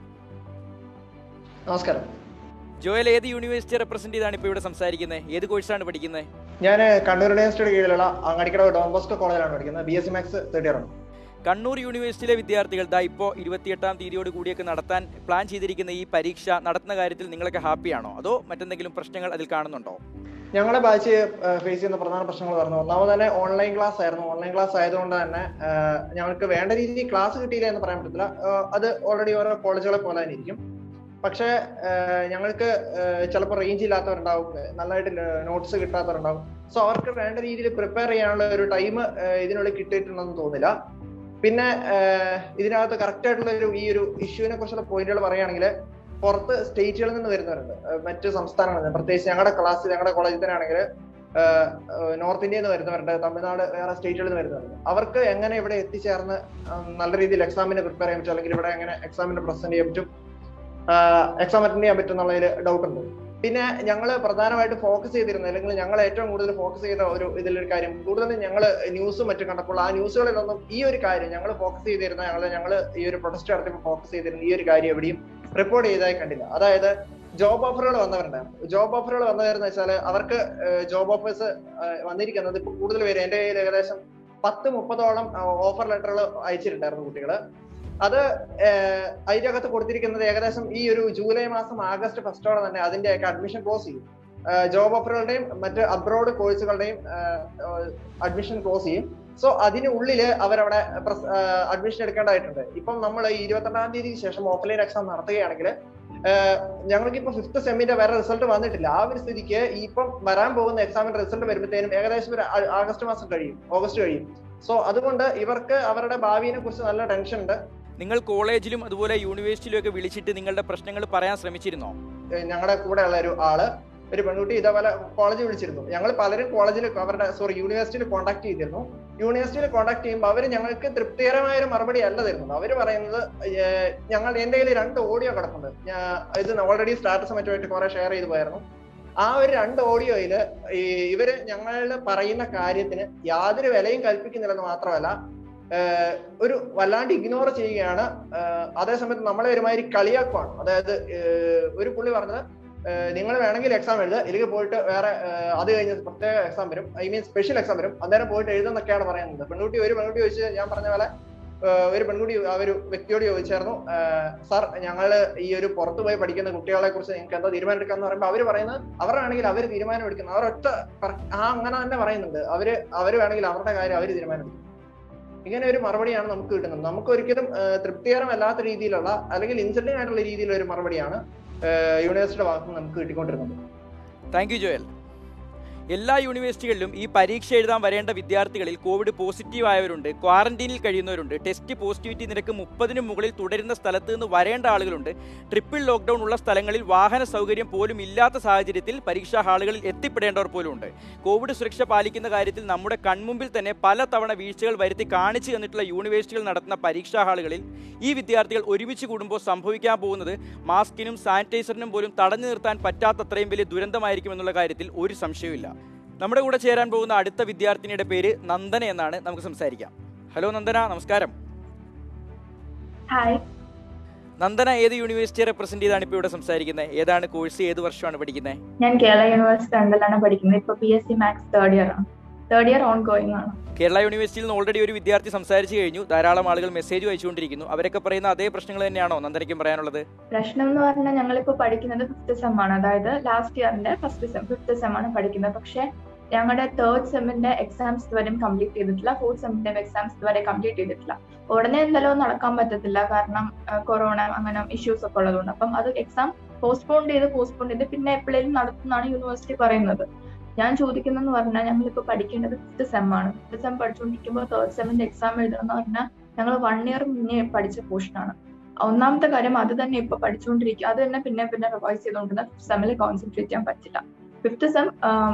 നമസ്കാരം. ജോയൽ ഏത് യൂണിവേഴ്സിറ്റി റെപ്രസെന്റ് ചെയ്താണ് ഇപ്പോൾ ഇവിടെ സംസാരിക്കുന്നത്? ഏത് കോഴ്സാണ് പഠിക്കുന്നത്? ഞാൻ കണ്ണൂർ യൂണിവേഴ്സിറ്റിയുടെ കീഴിലുള്ള അങ്ങാടിക്കടവ് ഡോൺ ബോസ്കോ കോളേജിലാണ് പഠിക്കുന്നത്. BSc മാത്സ് തേർഡ് ഇയർ ആണ്. കണ്ണൂർ യൂണിവേഴ്സിറ്റിയിലെ വിദ്യാർത്ഥികൾ ഇപ്പോൾ 28-ാം തീയതിയോട് കൂടിയൊക്കെ നടത്താൻ പ്ലാൻ ചെയ്തിരിക്കുന്ന ഈ പരീക്ഷ നടത്തുന്ന കാര്യത്തിൽ നിങ്ങളൊക്കെ ഹാപ്പിയാണോ, അതോ മറ്റെന്തെങ്കിലും പ്രശ്നങ്ങൾ അതിൽ കാണുന്നുണ്ടോ? ഞങ്ങളെ ബാച്ച് ഫേസ് ചെയ്യുന്ന പ്രധാന പ്രശ്നങ്ങൾ പറഞ്ഞു. ഒന്നാമത് തന്നെ ഓൺലൈൻ ക്ലാസ് ആയിരുന്നു. ഓൺലൈൻ ക്ലാസ് ആയതുകൊണ്ട് തന്നെ ഞങ്ങൾക്ക് വേണ്ട രീതിയിൽ ക്ലാസ് കിട്ടിയില്ല എന്ന് പറയാൻ പറ്റത്തില്ല. അത് ഓൾറെഡി ഓരോ കോളേജുകളെ പോലെ തന്നെ ഇരിക്കും. പക്ഷെ ഞങ്ങൾക്ക് ചിലപ്പോൾ റേഞ്ച് ഇല്ലാത്തവരുണ്ടാവും, നല്ലതായിട്ട് നോട്ട്സ് കിട്ടാത്തവരുണ്ടാവും. സോ അവർക്ക് വേണ്ട രീതിയിൽ പ്രിപ്പയർ ചെയ്യാനുള്ള ഒരു ടൈം ഇതിനുള്ളിൽ കിട്ടിയിട്ടുണ്ടെന്ന് തോന്നില്ല. പിന്നെ ഇതിനകത്ത് കറക്റ്റ് ആയിട്ടുള്ള ഈ ഒരു ഇഷ്യൂവിനെ കുറിച്ചുള്ള പോയിന്റുകൾ പറയുകയാണെങ്കിൽ പുറത്ത് സ്റ്റേറ്റുകളിൽ നിന്ന് വരുന്നവരുണ്ട്, മറ്റ് സംസ്ഥാനങ്ങളിൽ നിന്ന്. പ്രത്യേകിച്ച് ഞങ്ങളുടെ കോളേജിൽ തന്നെ ആണെങ്കിൽ നോർത്ത് ഇന്ത്യയിൽ നിന്ന് വരുന്നവരുണ്ട്, തമിഴ്നാട് വേറെ സ്റ്റേറ്റുകളിൽ നിന്ന് വരുന്നവരുണ്ട്. അവർക്ക് എങ്ങനെ ഇവിടെ എത്തിച്ചേർന്ന് നല്ല രീതിയിൽ എക്സാമിന് പ്രിപ്പയർ ചെയ്യാൻ പറ്റും, അല്ലെങ്കിൽ ഇവിടെ എങ്ങനെ എക്സാമിന് പ്രസന്റ് ചെയ്യാൻ പറ്റും, എക്സാം അറ്റൻഡ് ചെയ്യാൻ പറ്റും എന്നുള്ളതിൽ ഡൗട്ട് ഉണ്ട്. പിന്നെ ഞങ്ങൾ പ്രധാനമായിട്ട് ഫോക്കസ് ചെയ്തിരുന്നത്, അല്ലെങ്കിൽ ഞങ്ങൾ ഏറ്റവും കൂടുതൽ ഫോക്കസ് ചെയ്ത ഇതിലൊരു കാര്യം, കൂടുതലും ഞങ്ങൾ ന്യൂസും മറ്റും കണ്ടപ്പോൾ ആ ന്യൂസുകളിലൊന്നും ഈ ഒരു കാര്യം ഞങ്ങൾ ഫോക്കസ് ചെയ്തിരുന്ന, ഞങ്ങൾ ഈ ഒരു പ്രൊട്ടസ്റ്റ് നടത്തിയപ്പോൾ ഫോക്കസ് ചെയ്തിരുന്ന ഈ ഒരു കാര്യം എവിടെയും റിപ്പോർട്ട് ചെയ്തതായി കണ്ടില്ല. അതായത് ജോബ് ഓഫറുകൾ വന്നവരുണ്ടായിരുന്നു. ജോബ് ഓഫറുകൾ വന്നവരെന്ന് വെച്ചാൽ അവർക്ക് ജോബ് ഓഫേഴ്സ് വന്നിരിക്കുന്നത് ഇപ്പൊ കൂടുതൽ പേര്, എന്റെ കയ്യിൽ ഏകദേശം 10-30ഓളം ഓഫർ ലെറ്ററുകൾ അയച്ചിട്ടുണ്ടായിരുന്നു കുട്ടികള്. അത് അതിന്റെ അകത്ത് കൊടുത്തിരിക്കുന്നത് ഏകദേശം ഈ ഒരു ജൂലൈ മാസം ആഗസ്റ്റ് ഫസ്റ്റോടെ തന്നെ അതിന്റെയൊക്കെ അഡ്മിഷൻ ക്ലോസ് ചെയ്യും. ജോബ് ഓഫറുകളുടെയും മറ്റ് അബ്രോഡ് കോഴ്സുകളുടെയും അഡ്മിഷൻ ക്ലോസ് ചെയ്യും. സോ അതിനുള്ളില് അവരവിടെ അഡ്മിഷൻ എടുക്കേണ്ടതായിട്ടുണ്ട്. ഇപ്പം നമ്മൾ 22-ാം തീയതിക്ക് ശേഷം ഓഫ്ലൈൻ എക്സാം നടത്തുകയാണെങ്കിൽ ഞങ്ങൾക്ക് ഇപ്പൊ 5th സെമ്മിന്റെ വേറെ റിസൾട്ട് വന്നിട്ടില്ല. ആ ഒരു സ്ഥിതിക്ക് ഇപ്പം വരാൻ പോകുന്ന എക്സാമിന്റെ റിസൾട്ട് വരുമ്പോഴത്തേനും ഏകദേശം ഒരു ഓഗസ്റ്റ് കഴിയും. സോ അതുകൊണ്ട് ഇവർക്ക് അവരുടെ ഭാവിയെ കുറിച്ച് നല്ല ടെൻഷൻ ഉണ്ട്. നിങ്ങൾ കോളേജിലും അതുപോലെ യൂണിവേഴ്സിറ്റിയിലും ഒക്കെ വിളിച്ചിട്ട് നിങ്ങളുടെ പ്രശ്നങ്ങൾ പറയാൻ ശ്രമിച്ചിരുന്നോ? ഞങ്ങളുടെ കൂടെ ഉള്ള ഒരു പെൺകുട്ടി ഇതേപോലെ കോളേജിൽ വിളിച്ചിരുന്നു. ഞങ്ങൾ പലരും യൂണിവേഴ്സിറ്റിയിൽ കോൺടാക്ട് ചെയ്തിരുന്നു. യൂണിവേഴ്സിറ്റിയിൽ കോൺടാക്ട് ചെയ്യുമ്പോൾ അവർ ഞങ്ങൾക്ക് തൃപ്തികരമായ ഒരു മറുപടി അല്ല തരുന്നത്. അവർ പറയുന്നത് എന്റെ കയ്യിൽ 2 ഓഡിയോ കിടപ്പുണ്ട്. ഇത് ഓൾറെഡി സ്റ്റാറ്റസ് മറ്റുമായിട്ട് കുറെ ഷെയർ ചെയ്തു പോയിരുന്നു. ആ ഒരു 2 ഓഡിയോയില് ഇവര് ഞങ്ങളുടെ പറയുന്ന കാര്യത്തിന് യാതൊരു വിലയും കൽപ്പിക്കുന്നില്ലെന്ന് മാത്രമല്ല ഒരു വല്ലാണ്ട് ഇഗ്നോർ ചെയ്യുകയാണ്. അതേസമയത്ത് നമ്മളെ ഒരുമാതിരി കളിയാക്കുവാണ്. അതായത് ഒരു പുള്ളി പറഞ്ഞത്, നിങ്ങൾ വേണമെങ്കിൽ എക്സാം എഴുതുക, ഇല്ലെങ്കിൽ പോയിട്ട് വേറെ അത് കഴിഞ്ഞ് പ്രത്യേക എക്സാം വരും, സ്പെഷ്യൽ എക്സാം വരും, അന്നേരം പോയിട്ട് എഴുതുന്നൊക്കെയാണ് പറയുന്നത്. ഒരു പെൺകുട്ടി ചോദിച്ച്, ഞാൻ പറഞ്ഞ പോലെ ഒരു പെൺകുട്ടി ഒരു വ്യക്തിയോട് ചോദിച്ചായിരുന്നു, സാർ ഞങ്ങൾ ഈ ഒരു പുറത്തു പോയി പഠിക്കുന്ന കുട്ടികളെ കുറിച്ച് നിങ്ങൾക്ക് എന്താ തീരുമാനം എടുക്കാന്ന് പറയുമ്പോൾ അവർ പറയുന്നത് അവരാണെങ്കിൽ അവർ തീരുമാനം എടുക്കുന്നത്, അവർ അങ്ങനെ തന്നെ പറയുന്നുണ്ട്. അവര് വേണമെങ്കിൽ അവരുടെ കാര്യം അവർ തീരുമാനം എടുക്കും. ഇങ്ങനെ ഒരു മറുപടിയാണ് നമുക്ക് കിട്ടുന്നത്. നമുക്ക് ഒരിക്കലും തൃപ്തികരമല്ലാത്ത രീതിയിലുള്ള അല്ലെങ്കിൽ ഇൻസൾട്ടിംഗ് ആയിട്ടുള്ള രീതിയിലുള്ള ഒരു മറുപടിയാണ് യൂണിവേഴ്സിറ്റിയുടെ ഭാഗത്ത് നിന്ന് നമുക്ക് കിട്ടിക്കൊണ്ടിരുന്നത്. Thank you Joel. എല്ലാ യൂണിവേഴ്സിറ്റികളിലും ഈ പരീക്ഷ എഴുതാൻ വരേണ്ട വിദ്യാർത്ഥികളിൽ കോവിഡ് പോസിറ്റീവ് ആയവരുണ്ട്, ക്വാറന്റീനിൽ കഴിയുന്നവരുണ്ട്, ടെസ്റ്റ് പോസിറ്റിവിറ്റി നിരക്ക് 30-ന് മുകളിൽ തുടരുന്ന സ്ഥലത്ത് നിന്ന് വരേണ്ട ആളുകളുണ്ട്. ട്രിപ്പിൾ ലോക്ക്ഡൌൺ ഉള്ള സ്ഥലങ്ങളിൽ വാഹന സൗകര്യം പോലും ഇല്ലാത്ത സാഹചര്യത്തിൽ പരീക്ഷാ ഹാളുകളിൽ എത്തിപ്പെടേണ്ടവർ പോലും ഉണ്ട്. കോവിഡ് സുരക്ഷ പാലിക്കുന്ന കാര്യത്തിൽ നമ്മുടെ കൺമുമ്പിൽ തന്നെ പലതവണ വീഴ്ചകൾ വരുത്തി കാണിച്ചു തന്നിട്ടുള്ള യൂണിവേഴ്സിറ്റികൾ നടത്തുന്ന പരീക്ഷാ ഹാളുകളിൽ ഈ വിദ്യാർത്ഥികൾ ഒരുമിച്ച് കൂടുമ്പോൾ സംഭവിക്കാൻ പോകുന്നത് മാസ്കിനും സാനിറ്റൈസറിനും പോലും തടഞ്ഞു നിർത്താൻ പറ്റാത്തത്രയും വലിയ ദുരന്തമായിരിക്കുമെന്നുള്ള കാര്യത്തിൽ ഒരു സംശയവുമില്ല. നമ്മുടെ കൂടെ ചേരാൻ പോകുന്ന അടുത്ത വിദ്യാർത്ഥിനിയുടെ പേര് നന്ദന എന്നാണ്. നമുക്ക് സംസാരിക്കാം. ഹലോ നന്ദന, നമസ്കാരം. ഹായ്, നന്ദന ഏത് യൂണിവേഴ്സിറ്റിയെ റെപ്രസെന്റ് ചെയ്താണ് ഇപ്പോൾ ഇവിടെ സംസാരിക്കുന്നത്? ഏതാണ് കോഴ്സ്, ഏത് വർഷമാണ് പഠിക്കുന്നത്? ഞാൻ കേരള യൂണിവേഴ്സിറ്റി അണ്ടറിലാണ് പഠിക്കുന്നത്. ഇപ്പൊ PSC maths third year on going ആണ്. കേരള യൂണിവേഴ്സിറ്റിയിൽ നിന്ന് ഓൾറെഡി ഒരു വിദ്യാർത്ഥി സംസാരിച്ചു കഴിഞ്ഞു. ധാരാളം ആളുകൾ മെസ്സേജ് അയച്ചുകൊണ്ടിരിക്കുന്നു. അവരൊക്കെ പറയുന്ന അതേ പ്രശ്നങ്ങൾ തന്നെയാണോ നന്ദനയ്ക്കും പറയാനുള്ളത്? പ്രശ്നം എന്ന് പറഞ്ഞാൽ ഞങ്ങളിപ്പോ പഠിക്കുന്നത് 5th സെം ആണ്. അതായത് ലാസ്റ്റ് ഇയറിന്റെ 5th സെം ആണ് പഠിക്കുന്നത്. പക്ഷെ ഞങ്ങളുടെ 3rd സെമ്മിന്റെ എക്സാംസ് ഇതുവരെയും കംപ്ലീറ്റ് ചെയ്തിട്ടില്ല. 4th സെമ്മിന്റെ എക്സാംസ് ഇതുവരെ കംപ്ലീറ്റ് ചെയ്തിട്ടില്ല. ഉടനെ എന്തായാലും നടക്കാൻ പറ്റത്തില്ല, കാരണം കൊറോണ അങ്ങനെ ഇഷ്യൂസ് ഒക്കെ ഉള്ളതുകൊണ്ട്. അപ്പം അത് എക്സാം പോസ്റ്റ്പോൺ ചെയ്ത് പിന്നെ എപ്പോഴേലും നടത്തുന്നതാണ് യൂണിവേഴ്സിറ്റി പറയുന്നത്. ഞാൻ ചോദിക്കുന്നതെന്ന് പറഞ്ഞാൽ ഞങ്ങളിപ്പോ പഠിക്കേണ്ടത് 5th സെം ആണ്. 5th സെം പഠിച്ചുകൊണ്ടിരിക്കുമ്പോൾ 3rd സെമ്മിന്റെ എക്സാം എഴുതണമെന്ന് പറഞ്ഞാൽ ഞങ്ങൾ 1 ഇയർ മുന്നേ പഠിച്ച പോർഷനാണ്. ഒന്നാമത്തെ കാര്യം അത് തന്നെ ഇപ്പൊ പഠിച്ചുകൊണ്ടിരിക്കുക, അത് തന്നെ പിന്നെ റിവൈസ് ചെയ്തുകൊണ്ടിരുന്ന 5th സെമ്മിൽ കോൺസെൻട്രേറ്റ് ചെയ്യാൻ പറ്റില്ല. 5th സെം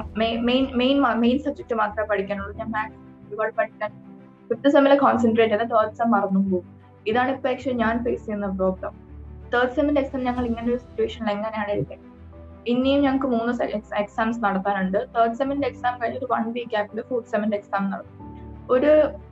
മെയിൻ സബ്ജക്ട് മാത്രമേ പഠിക്കാനുള്ളൂ. ഞാൻ മാത്സ് ഒരുപാട് പഠിക്കാൻ 5th സെമ്മിൽ കോൺസെൻട്രേറ്റ് ചെയ്ത് 3rd സെം മറന്നും പോകും. ഇതാണ് ഇപ്പൊ ആക്ച്വലി ഞാൻ ഫേസ് ചെയ്യുന്ന പ്രോബ്ലം. 3rd സെമ്മിന്റെ എക്സാം ഞങ്ങൾ ഇങ്ങനെ ഒരു സിറ്റുവേഷനിൽ എങ്ങനെയാണ് എഴുതുന്നത്? ഇനിയും ഞങ്ങൾക്ക് 3 എക്സാംസ് നടത്താനുണ്ട്. 3rd സെമ്മിന്റെ എക്സാം കഴിഞ്ഞിട്ട് 1 വീക്ക് ഗ്യാപ്പിൽ 4th സെമ്മിന്റെ എക്സാം നടത്തും. ഒരു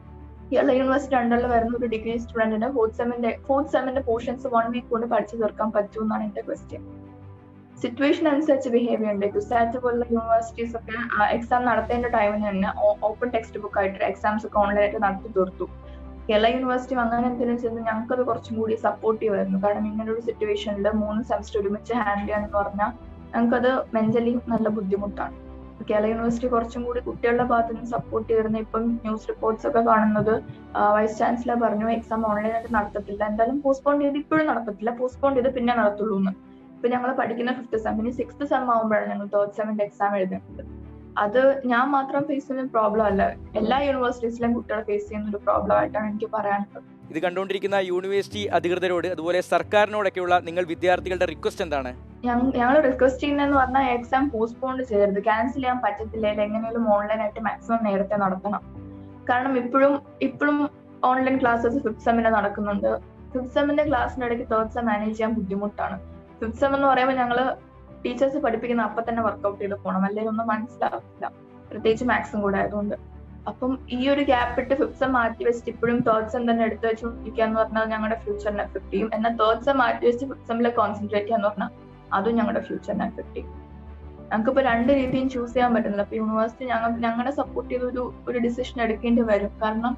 കേരള യൂണിവേഴ്സിറ്റി അണ്ടറിൽ വരുന്ന ഒരു ഡിഗ്രി സ്റ്റുഡന്റിന് 4th സെമ്മിന്റെ പോർഷൻസ് 1 വീക്ക് കൊണ്ട് പഠിച്ചു തീർക്കാൻ പറ്റുമെന്നാണ് എന്റെ ക്വസ്റ്റ്യൻ. സിറ്റുവേഷൻ അനുസരിച്ച് ബിഹേവ് ചെയ്യണ്ടേ? കുസാറ്റ് പോലുള്ള യൂണിവേഴ്സിറ്റീസ് ഒക്കെ എക്സാം നടത്തേണ്ട ടൈമിന് തന്നെ ഓപ്പൺ ടെക്സ്റ്റ് ബുക്ക് ആയിട്ട് എക്സാംസ് ഒക്കെ ഓൺലൈനായിട്ട് നടത്തി തീർത്തു. കേരള യൂണിവേഴ്സിറ്റി അങ്ങനെ എന്തെങ്കിലും ചെയ്ത് ഞങ്ങൾക്കത് കുറച്ചും കൂടി സപ്പോർട്ടീവ് ആയിരുന്നു. കാരണം ഇങ്ങനെ ഒരു സിറ്റുവേഷനിൽ 3 സെമസ്റ്റർ ഒരുമിച്ച് ഹാൻഡിൽ ചെയ്യാന്ന് പറഞ്ഞാൽ ഞങ്ങൾക്കത് മെന്റലി നല്ല ബുദ്ധിമുട്ടാണ്. കേരള യൂണിവേഴ്സിറ്റി കുറച്ചും കൂടി കുട്ടികളുടെ ഭാഗത്ത് നിന്ന് സപ്പോർട്ട് ചെയ്യുന്ന ഇപ്പം ന്യൂസ് റിപ്പോർട്ട്സ് ഒക്കെ കാണുന്നത് വൈസ് ചാൻസലർ പറഞ്ഞു എക്സാം ഓൺലൈനായിട്ട് നടത്തത്തില്ല, എന്തായാലും പോസ്റ്റ്പോൺ ചെയ്ത് ഇപ്പോഴും നടത്തത്തില്ല, പോസ്റ്റ്പോൺ ചെയ്ത് പിന്നെ നടത്തുള്ളൂ എന്ന്. ഇപ്പൊ ഞങ്ങൾ പഠിക്കുന്ന 5th സെം, ഇനി 6th സെം ആകുമ്പോഴാണ് ഞങ്ങൾ 3rd സെമ്മിന്റെ എക്സാം എഴുതുന്നത്. അത് ഞാൻ മാത്രം ഫേസ് ചെയ്യുന്ന പ്രോബ്ലം അല്ല, എല്ലാ യൂണിവേഴ്സിറ്റീസിലും കുട്ടികൾ ഫേസ് ചെയ്യുന്ന ഒരു പ്രോബ്ലം ആയിട്ടാണ് എനിക്ക് പറയാനുള്ളത്. ഇത് കണ്ടുകൊണ്ടിരിക്കുന്ന യൂണിവേഴ്സിറ്റി അധികൃതരോട് അതുപോലെ സർക്കാരിനോടൊക്കെയുള്ള നിങ്ങൾ വിദ്യാർത്ഥികളുടെ റിക്വസ്റ്റ് എന്താണ്? ഞങ്ങൾ റിക്വസ്റ്റ് ചെയ്യുന്നതെന്ന് പറഞ്ഞാൽ എക്സാം പോസ്റ്റ്പോൺ ചെയ്യരുത്, ക്യാൻസൽ ചെയ്യാൻ പറ്റത്തില്ല, എങ്ങനെയും ഓൺലൈനായിട്ട് മാക്സിമം നേരത്തെ നടത്തണം. കാരണം ഇപ്പോഴും ഓൺലൈൻ ക്ലാസ്സസ് 5th സെമ്മിന് നടക്കുന്നുണ്ട്. 5th സെമ്മിന്റെ ക്ലാസ്സിന്റെ ഇടയ്ക്ക് 3rd സെം മാനേജ് ചെയ്യാൻ ബുദ്ധിമുട്ടാണ്. 5th സെം എന്ന് പറയുമ്പോൾ ഞങ്ങള് ടീച്ചേഴ്സ് പഠിപ്പിക്കുന്ന അപ്പൊ തന്നെ വർക്ക്ഔട്ട് ചെയ്ത് പോകണം, അല്ലെങ്കിൽ ഒന്നും മനസ്സിലാവില്ല, പ്രത്യേകിച്ച് മാത്സും കൂടെ ആയതുകൊണ്ട്. അപ്പം ഈ ഒരു ഗ്യാപ്പ് ഇട്ട് 5th സെം മാറ്റി വെച്ചിട്ട് ഇപ്പോഴും 3rd സെം തന്നെ എടുത്ത് വെച്ചുകൊണ്ടിരിക്കുക എന്ന് പറഞ്ഞാൽ ഞങ്ങളുടെ ഫ്യൂച്ചറിനെ എഫക്ട് ചെയ്യും. എന്നാൽ 3rd സെം മാറ്റി വെച്ച് 5th സെമ്മിൽ കോൺസെൻട്രേറ്റ് ചെയ്യാന്ന് പറഞ്ഞാൽ അതും ഞങ്ങളുടെ ഫ്യൂച്ചറിനെ എഫക്ട് ചെയ്യും. ഞങ്ങൾക്കിപ്പോ 2 രീതിയും ചൂസ് ചെയ്യാൻ പറ്റുന്നില്ല. അപ്പൊ യൂണിവേഴ്സിറ്റി ഞങ്ങളെ സപ്പോർട്ട് ചെയ്ത് ഒരു ഡിസിഷൻ എടുക്കേണ്ടി വരും. കാരണം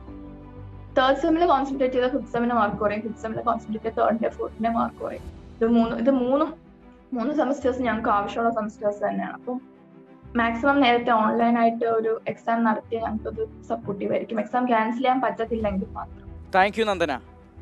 3rd സെമ്മിൽ കോൺസെൻട്രേറ്റ് ചെയ്ത 5th സെമ്മിന് മാർക്ക് കുറയും, 5th സെമ്മിൽ കോൺസെൻട്രേറ്റ് ചെയ്ത 3rd 4th മാർക്ക് കുറയും. ഇത് മൂന്ന് സെമസ്റ്റേഴ്സ് ഞങ്ങൾക്ക് ആവശ്യമുള്ള സെമസ്റ്റേഴ്സ് തന്നെയാണ്. അപ്പം മാക്സിമം നേരത്തെ ഓൺലൈനായിട്ട് ഒരു എക്സാം നടത്തി ഞങ്ങൾക്ക് സപ്പോർട്ടീവ് ആയിരിക്കും. എക്സാം ക്യാൻസൽ ചെയ്യാൻ പറ്റത്തില്ലെങ്കിൽ മാത്രം. Thank you Nandana.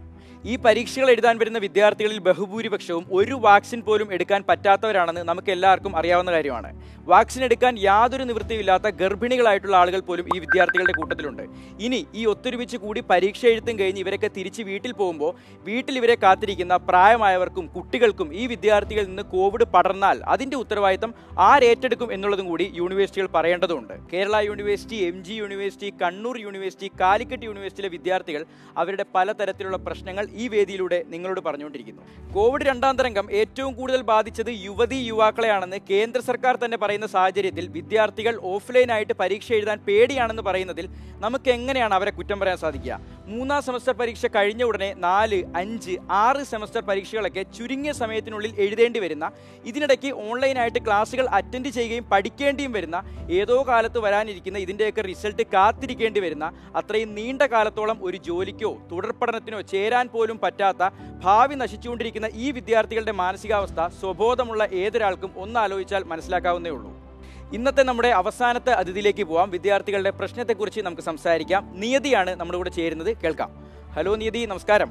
ഈ പരീക്ഷകൾ എഴുതാൻ വരുന്ന വിദ്യാർത്ഥികളിൽ ബഹുഭൂരിപക്ഷവും ഒരു വാക്സിൻ പോലും എടുക്കാൻ പറ്റാത്തവരാണെന്ന് നമുക്ക് എല്ലാവർക്കും അറിയാവുന്ന കാര്യമാണ്. വാക്സിൻ എടുക്കാൻ യാതൊരു നിവൃത്തിയില്ലാത്ത ഗർഭിണികളായിട്ടുള്ള ആളുകൾ പോലും ഈ വിദ്യാർത്ഥികളുടെ കൂട്ടത്തിലുണ്ട്. ഇനി ഈ ഒത്തൊരുമിച്ച് കൂടി പരീക്ഷ എഴുത്തും കഴിഞ്ഞ് ഇവരൊക്കെ തിരിച്ച് വീട്ടിൽ പോകുമ്പോൾ വീട്ടിൽ ഇവരെ കാത്തിരിക്കുന്ന പ്രായമായവർക്കും കുട്ടികൾക്കും ഈ വിദ്യാർത്ഥികളിൽ നിന്ന് കോവിഡ് പടർന്നാൽ അതിൻ്റെ ഉത്തരവാദിത്തം ആരേറ്റെടുക്കും എന്നുള്ളതും കൂടി യൂണിവേഴ്സിറ്റികൾ പറയേണ്ടതുണ്ട്. Kerala university, MG university, Kannur university, Calicut യൂണിവേഴ്സിറ്റിയിലെ വിദ്യാർത്ഥികൾ അവരുടെ പലതരത്തിലുള്ള പ്രശ്നങ്ങൾ ഈ വേദിയിലൂടെ നിങ്ങളോട് പറഞ്ഞുകൊണ്ടിരിക്കുന്നു. കോവിഡ് 2ാം തരംഗം ഏറ്റവും കൂടുതൽ ബാധിച്ചത് യുവാക്കളെയാണെന്ന് കേന്ദ്ര സർക്കാർ തന്നെ പറയുന്ന സാഹചര്യത്തിൽ വിദ്യാർത്ഥികൾ ഓഫ്ലൈനായിട്ട് പരീക്ഷ എഴുതാൻ പേടിയാണെന്ന് പറയുന്നതിൽ നമുക്ക് എങ്ങനെയാണ് അവരെ കുറ്റം പറയാൻ സാധിക്കുക? 3ാം സെമസ്റ്റർ പരീക്ഷ കഴിഞ്ഞ ഉടനെ 4, 5, 6 സെമസ്റ്റർ പരീക്ഷകളൊക്കെ ചുരുങ്ങിയ സമയത്തിനുള്ളിൽ എഴുതേണ്ടി വരുന്ന, ഇതിനിടയ്ക്ക് ഓൺലൈനായിട്ട് ക്ലാസ്സുകൾ അറ്റൻഡ് ചെയ്യുകയും പഠിക്കേണ്ടിയും വരുന്ന, ഏതോ കാലത്ത് വരാനിരിക്കുന്ന ഇതിൻ്റെയൊക്കെ റിസൾട്ട് കാത്തിരിക്കേണ്ടി വരുന്ന, അത്രയും നീണ്ട കാലത്തോളം ഒരു ജോലിക്കോ തുടർ പഠനത്തിനോ ചേരാൻ പോലും പറ്റാത്ത, ഭാവി നശിച്ചുകൊണ്ടിരിക്കുന്ന ഈ വിദ്യാർത്ഥികളുടെ മാനസികാവസ്ഥ സ്വബോധമുള്ള ഏതൊരാൾക്കും ഒന്നാലോചിച്ചാൽ മനസ്സിലാക്കാവുന്നേ ഉള്ളൂ. ഇന്നത്തെ നമ്മുടെ അവസാനത്തെ അതിഥിയിലേക്ക് പോവാം. വിദ്യാർത്ഥികളുടെ പ്രശ്നത്തെക്കുറിച്ച് നമുക്ക് സംസാരിക്കാം. നിയതിയാണ് നമ്മുടെ കൂടെ ചേരുന്നത്. കേൾക്കാം. ഹലോ നിയതി, നമസ്കാരം.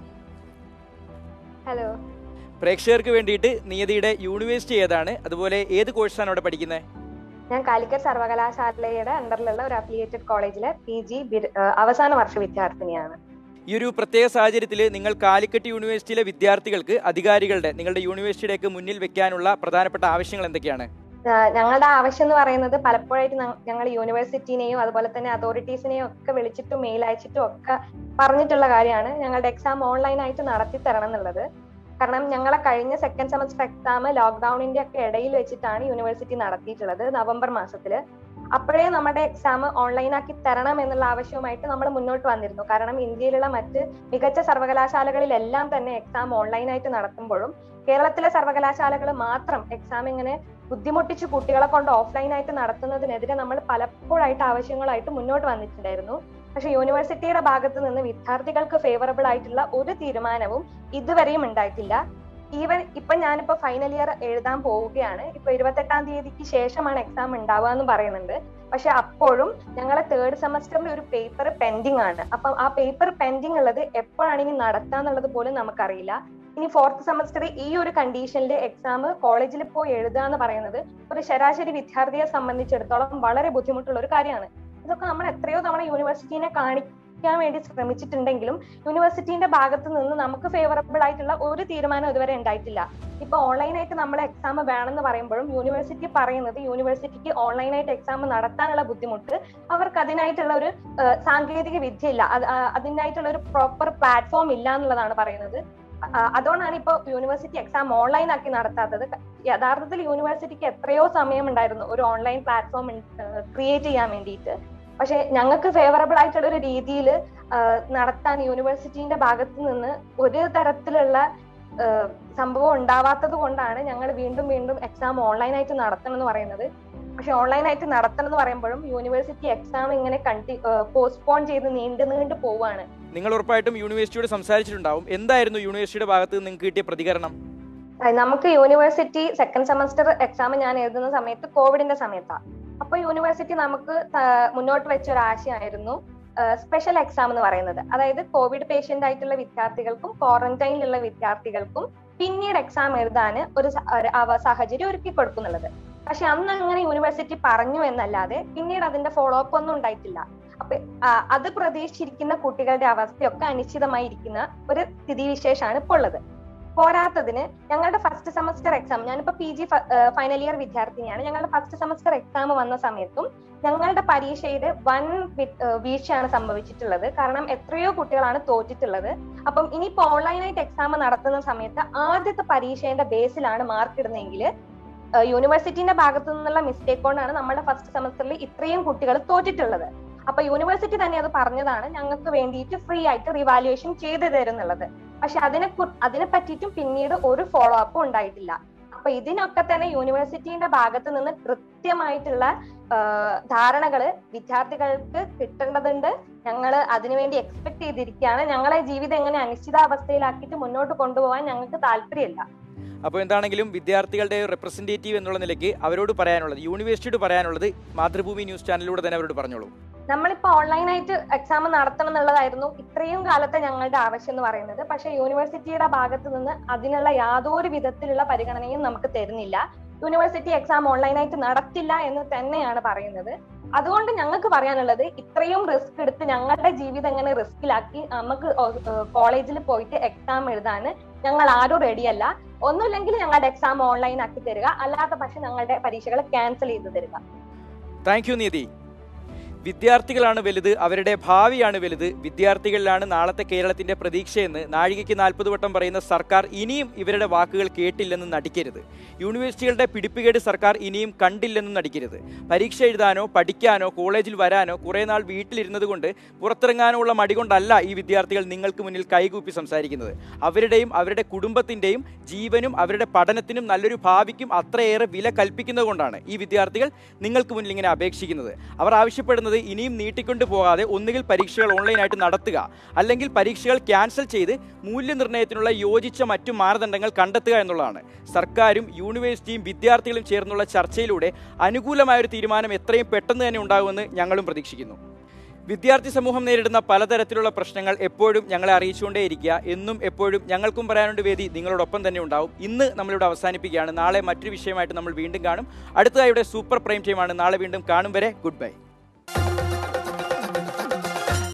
ഹലോ. പ്രേക്ഷകർക്ക് വേണ്ടിയിട്ട് നിയതിയുടെ യൂണിവേഴ്സിറ്റി ഏതാണ്, അതുപോലെ ഏത് കോഴ്സാണ് അവിടെ പഠിക്കുന്നത്? ഞാൻ കാലിക്കറ്റ് സർവകലാശാലയുടെ അണ്ടറിലുള്ള ഒരു അഫിലിയേറ്റഡ് കോളേജിലെ PG അവസാന വർഷ വിദ്യാർത്ഥിനിയാണ്. ഈ ഒരു പ്രത്യേക സാഹചര്യത്തിൽ നിങ്ങൾ കാലിക്കറ്റ് യൂണിവേഴ്സിറ്റിയിലെ വിദ്യാർത്ഥികൾക്ക് അധികാരികളുടെ നിങ്ങളുടെ യൂണിവേഴ്സിറ്റിയുടെയൊക്കെ മുന്നിൽ വെക്കാനുള്ള പ്രധാനപ്പെട്ട ആവശ്യങ്ങൾ എന്തൊക്കെയാണ്? ഞങ്ങളുടെ ആവശ്യം എന്ന് പറയുന്നത് പലപ്പോഴായിട്ട് ഞങ്ങൾ യൂണിവേഴ്സിറ്റിനെയും അതുപോലെ തന്നെ അതോറിറ്റീസിനെയും ഒക്കെ വിളിച്ചിട്ടും മെയിൽ അയച്ചിട്ടും ഒക്കെ പറഞ്ഞിട്ടുള്ള കാര്യമാണ് ഞങ്ങളുടെ എക്സാം ഓൺലൈനായിട്ട് നടത്തി തരണം എന്നുള്ളത്. കാരണം ഞങ്ങളെ കഴിഞ്ഞ 2nd സെമസ്റ്റർ എക്സാം ലോക്ക്ഡൌണിന്റെ ഒക്കെ ഇടയിൽ വെച്ചിട്ടാണ് യൂണിവേഴ്സിറ്റി നടത്തിയിട്ടുള്ളത്, നവംബർ മാസത്തില്. അപ്പോഴേ നമ്മുടെ എക്സാം ഓൺലൈനാക്കി തരണം എന്നുള്ള ആവശ്യവുമായിട്ട് നമ്മൾ മുന്നോട്ട് വന്നിരുന്നു. കാരണം ഇന്ത്യയിലുള്ള മറ്റ് മികച്ച സർവകലാശാലകളിലെല്ലാം തന്നെ എക്സാം ഓൺലൈനായിട്ട് നടത്തുമ്പോഴും കേരളത്തിലെ സർവകലാശാലകൾ മാത്രം എക്സാം ഇങ്ങനെ ബുദ്ധിമുട്ടിച്ച് കുട്ടികളെ കൊണ്ട് ഓഫ്ലൈനായിട്ട് നടത്തുന്നതിനെതിരെ നമ്മൾ പലപ്പോഴായിട്ട് ആവശ്യങ്ങളായിട്ട് മുന്നോട്ട് വന്നിട്ടുണ്ടായിരുന്നു. പക്ഷെ യൂണിവേഴ്സിറ്റിയുടെ ഭാഗത്ത് നിന്ന് വിദ്യാർത്ഥികൾക്ക് ഫേവറബിൾ ആയിട്ടുള്ള ഒരു തീരുമാനവും ഇതുവരെയും ഉണ്ടായിട്ടില്ല. ഇപ്പൊ ഞാനിപ്പോ ഫൈനൽ ഇയർ എഴുതാൻ പോവുകയാണ്. ഇപ്പൊ 28-ാം തീയതിക്ക് ശേഷമാണ് എക്സാം ഉണ്ടാവുക എന്ന് പറയുന്നുണ്ട്. പക്ഷെ അപ്പോഴും ഞങ്ങളെ 3rd സെമസ്റ്ററിൽ ഒരു പേപ്പർ പെൻഡിങ് ആണ്. അപ്പം ആ പേപ്പർ പെൻഡിങ് ഉള്ളത് എപ്പോഴാണ് ഇനി നടത്താന്നുള്ളത് പോലും നമുക്കറിയില്ല. ഇനി 4th സെമസ്റ്റർ ഈ ഒരു കണ്ടീഷനിൽ എക്സാം കോളേജിൽ പോയി എഴുതുക എന്ന് പറയുന്നത് ഒരു ശരാശരി വിദ്യാർത്ഥിയെ സംബന്ധിച്ചിടത്തോളം വളരെ ബുദ്ധിമുട്ടുള്ള ഒരു കാര്യമാണ്. ഇതൊക്കെ നമ്മൾ എത്രയോ തവണ യൂണിവേഴ്സിറ്റിനെ കാണിക്കാൻ വേണ്ടി ശ്രമിച്ചിട്ടുണ്ടെങ്കിലും യൂണിവേഴ്സിറ്റിന്റെ ഭാഗത്ത് നിന്ന് നമുക്ക് ഫേവറബിൾ ആയിട്ടുള്ള ഒരു തീരുമാനം ഇതുവരെ ഉണ്ടായിട്ടില്ല. ഇപ്പൊ ഓൺലൈനായിട്ട് നമ്മൾ എക്സാം വേണമെന്ന് പറയുമ്പോഴും യൂണിവേഴ്സിറ്റി പറയുന്നത് യൂണിവേഴ്സിറ്റിക്ക് ഓൺലൈനായിട്ട് എക്സാം നടത്താനുള്ള ബുദ്ധിമുട്ട്, അവർക്ക് അതിനായിട്ടുള്ള ഒരു സാങ്കേതിക വിദ്യ ഇല്ല, അതിനായിട്ടുള്ള ഒരു പ്രോപ്പർ പ്ലാറ്റ്ഫോം ഇല്ല എന്നുള്ളതാണ് പറയുന്നത്. അതുകൊണ്ടാണ് ഇപ്പൊ യൂണിവേഴ്സിറ്റി എക്സാം ഓൺലൈൻ ആക്കി നടത്താത്തത്. യഥാർത്ഥത്തിൽ യൂണിവേഴ്സിറ്റിക്ക് എത്രയോ സമയം ഉണ്ടായിരുന്നു ഒരു ഓൺലൈൻ പ്ലാറ്റ്ഫോം ക്രിയേറ്റ് ചെയ്യാൻ വേണ്ടിയിട്ട്. പക്ഷെ ഞങ്ങൾക്ക് ഫേവറബിൾ ആയിട്ടുള്ള ഒരു രീതിയിൽ നടത്താൻ യൂണിവേഴ്സിറ്റിന്റെ ഭാഗത്ത് നിന്ന് ഒരു തരത്തിലുള്ള സംഭവം ഉണ്ടാവാത്തത് കൊണ്ടാണ് ഞങ്ങൾ വീണ്ടും വീണ്ടും എക്സാം ഓൺലൈനായിട്ട് നടത്തണം എന്ന് പറയുന്നത്. പക്ഷെ ഓൺലൈനായിട്ട് നടത്തണം എന്ന് പറയുമ്പോഴും യൂണിവേഴ്സിറ്റി എക്സാം ഇങ്ങനെ പോസ്റ്റ്പോൺ ചെയ്ത് നീണ്ടു പോവാണ്. നിങ്ങൾ ഉറപ്പായിട്ടും യൂണിവേഴ്സിറ്റിയോട് സംസാരിച്ചിട്ടുണ്ടാവും. എന്തായിരുന്നു യൂണിവേഴ്സിറ്റിയുടെ ഭാഗത്ത് നിങ്ങൾക്ക് കിട്ടിയ പ്രതികരണം? നമുക്ക് യൂണിവേഴ്സിറ്റി 2nd സെമസ്റ്റർ എക്സാം ഞാൻ എഴുതുന്ന സമയത്ത് കോവിഡിന്റെ സമയത്താണ്. അപ്പൊ യൂണിവേഴ്സിറ്റി നമുക്ക് മുന്നോട്ട് വെച്ച ഒരു ആശയമായിരുന്നു സ്പെഷ്യൽ എക്സാം എന്ന് പറയുന്നത്. അതായത് കോവിഡ് പേഷ്യന്റ് ആയിട്ടുള്ള വിദ്യാർത്ഥികൾക്കും ക്വാറന്റൈനിലുള്ള വിദ്യാർത്ഥികൾക്കും പിന്നീട് എക്സാം എഴുതാൻ ഒരു സാഹചര്യം ഒരുക്കി കൊടുക്കുന്നുള്ളത്. പക്ഷെ അന്ന് അങ്ങനെ യൂണിവേഴ്സിറ്റി പറഞ്ഞു എന്നല്ലാതെ പിന്നീട് അതിന്റെ ഫോളോ അപ്പ് ഒന്നും ഉണ്ടായിട്ടില്ല. അപ്പൊ അത് പ്രതീക്ഷിച്ചിരിക്കുന്ന കുട്ടികളുടെ അവസ്ഥയൊക്കെ അനിശ്ചിതമായിരിക്കുന്ന ഒരു സ്ഥിതിവിശേഷമാണ് ഇപ്പോൾ ഉള്ളത്. പോരാത്തതിന് ഞങ്ങളുടെ 1st സെമസ്റ്റർ എക്സാം, ഞാനിപ്പോ PG ഫൈനൽ ഇയർ വിദ്യാർത്ഥിനിയാണ്, ഞങ്ങളുടെ 1st സെമസ്റ്റർ എക്സാം വന്ന സമയത്തും ഞങ്ങളുടെ പരീക്ഷയിൽ വൻ വീഴ്ചയാണ് സംഭവിച്ചിട്ടുള്ളത്. കാരണം എത്രയോ കുട്ടികളാണ് തോറ്റിട്ടുള്ളത്. അപ്പം ഇനിയിപ്പോ ഓൺലൈനായിട്ട് എക്സാം നടത്തുന്ന സമയത്ത് ആദ്യത്തെ പരീക്ഷേന്റെ ബേസിലാണ് മാർക്ക് ഇടുന്നതെങ്കിൽ യൂണിവേഴ്സിറ്റിന്റെ ഭാഗത്തു നിന്നുള്ള മിസ്റ്റേക്ക് കൊണ്ടാണ് നമ്മുടെ 1st സെമസ്റ്ററിൽ ഇത്രയും കുട്ടികൾ തോറ്റിട്ടുള്ളത്. അപ്പൊ യൂണിവേഴ്സിറ്റി തന്നെ അത് പറഞ്ഞതാണ് ഞങ്ങൾക്ക് വേണ്ടിയിട്ട് ഫ്രീ ആയിട്ട് റിവാലുവേഷൻ ചെയ്തു തരുന്നുള്ളത്. പക്ഷെ അതിനെ പറ്റിയിട്ടും പിന്നീട് ഒരു ഫോളോ അപ്പ് ഉണ്ടായിട്ടില്ല. അപ്പൊ ഇതിനൊക്കെ തന്നെ യൂണിവേഴ്സിറ്റിന്റെ ഭാഗത്ത് നിന്ന് കൃത്യമായിട്ടുള്ള ധാരണകള് വിദ്യാർത്ഥികൾക്ക് കിട്ടേണ്ടതുണ്ട്. ഞങ്ങൾ അതിനുവേണ്ടി എക്സ്പെക്ട് ചെയ്തിരിക്കുകയാണ്. ഞങ്ങളെ ജീവിതം എങ്ങനെ അനിശ്ചിതാവസ്ഥയിലാക്കിയിട്ട് മുന്നോട്ട് കൊണ്ടുപോകാൻ ഞങ്ങൾക്ക് താല്പര്യമില്ല. അപ്പോൾ എന്താണെങ്കിലും വിദ്യാർത്ഥികളുടെ റെപ്രസെന്റേറ്റീവ് എന്നുള്ള നിലയ്ക്ക് അവരോട് പറയാനുള്ളത്, യൂണിവേഴ്സിറ്റിയോട് പറയാനുള്ളത് മാതൃഭൂമി ന്യൂസ് ചാനലിലൂടെ തന്നെ അവരോട് പറഞ്ഞോളൂ. നമ്മളിപ്പോ ഓൺലൈനായിട്ട് എക്സാം നടത്തണം എന്നുള്ളതായിരുന്നു ഇത്രയും കാലത്തെ ഞങ്ങളുടെ ആവശ്യം എന്ന് പറയുന്നത്. പക്ഷെ യൂണിവേഴ്സിറ്റിയുടെ ഭാഗത്ത് നിന്ന് അതിനുള്ള യാതൊരു വിധത്തിലുള്ള പരിഗണനയും നമുക്ക് തരുന്നില്ല. യൂണിവേഴ്സിറ്റി എക്സാം ഓൺലൈനായിട്ട് നടത്തില്ല എന്ന് തന്നെയാണ് പറയുന്നത്. അതുകൊണ്ട് ഞങ്ങൾക്ക് പറയാനുള്ളത്, ഇത്രയും റിസ്ക് എടുത്ത് ഞങ്ങളുടെ ജീവിതം എങ്ങനെ റിസ്കിലാക്കി നമുക്ക് കോളേജിൽ പോയിട്ട് എക്സാം എഴുതാൻ ഞങ്ങൾ ആരും റെഡിയല്ല. ഒന്നുമില്ലെങ്കിൽ ഞങ്ങളുടെ എക്സാം ഓൺലൈൻ ആക്കി തരിക, അല്ലാത്ത പക്ഷെ ഞങ്ങളുടെ പരീക്ഷകൾ ക്യാൻസൽ ചെയ്ത് തരിക. താങ്ക് യു നീതി. വിദ്യാർത്ഥികളാണ് വലുത്, അവരുടെ ഭാവിയാണ് വലുത്, വിദ്യാർത്ഥികളിലാണ് നാളത്തെ കേരളത്തിന്റെ പ്രതീക്ഷയെന്ന് നാഴികയ്ക്ക് 40 വട്ടം പറയുന്ന സർക്കാർ ഇനിയും ഇവരുടെ വാക്കുകൾ കേട്ടില്ലെന്ന് നടിക്കരുത്. യൂണിവേഴ്സിറ്റികളുടെ പിടിപ്പുകേട് സർക്കാർ ഇനിയും കണ്ടില്ലെന്നും നടിക്കരുത്. പരീക്ഷ എഴുതാനോ പഠിക്കാനോ കോളേജിൽ വരാനോ കുറേ നാൾ വീട്ടിലിരുന്നത് കൊണ്ട് പുറത്തിറങ്ങാനോ ഉള്ള മടി കൊണ്ടല്ല ഈ വിദ്യാർത്ഥികൾ നിങ്ങൾക്ക് മുന്നിൽ കൈകൂപ്പി സംസാരിക്കുന്നത്. അവരുടെയും അവരുടെ കുടുംബത്തിൻ്റെയും ജീവനും അവരുടെ പഠനത്തിനും നല്ലൊരു ഭാവിക്കും അത്രയേറെ വില കൽപ്പിക്കുന്നത് കൊണ്ടാണ് ഈ വിദ്യാർത്ഥികൾ നിങ്ങൾക്ക് മുന്നിൽ ഇങ്ങനെ അപേക്ഷിക്കുന്നത്. അവർ ആവശ്യപ്പെടുന്നത് ഇനിയും നീട്ടിക്കൊണ്ടു പോകാതെ ഒന്നുകിൽ പരീക്ഷകൾ ഓൺലൈനായിട്ട് നടത്തുക, അല്ലെങ്കിൽ പരീക്ഷകൾ ക്യാൻസൽ ചെയ്ത് മൂല്യനിർണ്ണയത്തിനുള്ള യോജിച്ച മറ്റു മാനദണ്ഡങ്ങൾ കണ്ടെത്തുക എന്നുള്ളതാണ്. സർക്കാരും യൂണിവേഴ്സിറ്റിയും വിദ്യാർത്ഥികളും ചേർന്നുള്ള ചർച്ചയിലൂടെ അനുകൂലമായൊരു തീരുമാനം എത്രയും പെട്ടെന്ന് തന്നെ ഉണ്ടാകുമെന്ന് ഞങ്ങളും പ്രതീക്ഷിക്കുന്നു. വിദ്യാർത്ഥി സമൂഹം നേരിടുന്ന പലതരത്തിലുള്ള പ്രശ്നങ്ങൾ എപ്പോഴും ഞങ്ങളെ അറിയിച്ചുകൊണ്ടേയിരിക്കുക. എന്നും എപ്പോഴും ഞങ്ങൾക്കും പറയാനുണ്ട് വേദി നിങ്ങളോടൊപ്പം തന്നെ ഉണ്ടാവും. ഇന്ന് നമ്മളിവിടെ അവസാനിപ്പിക്കുകയാണ്. നാളെ മറ്റൊരു വിഷയമായിട്ട് നമ്മൾ വീണ്ടും കാണും. അടുത്തതായി ഇവിടെ സൂപ്പർ പ്രൈം ടൈമാണ്. നാളെ വീണ്ടും കാണും വരെ ഗുഡ് ബൈ.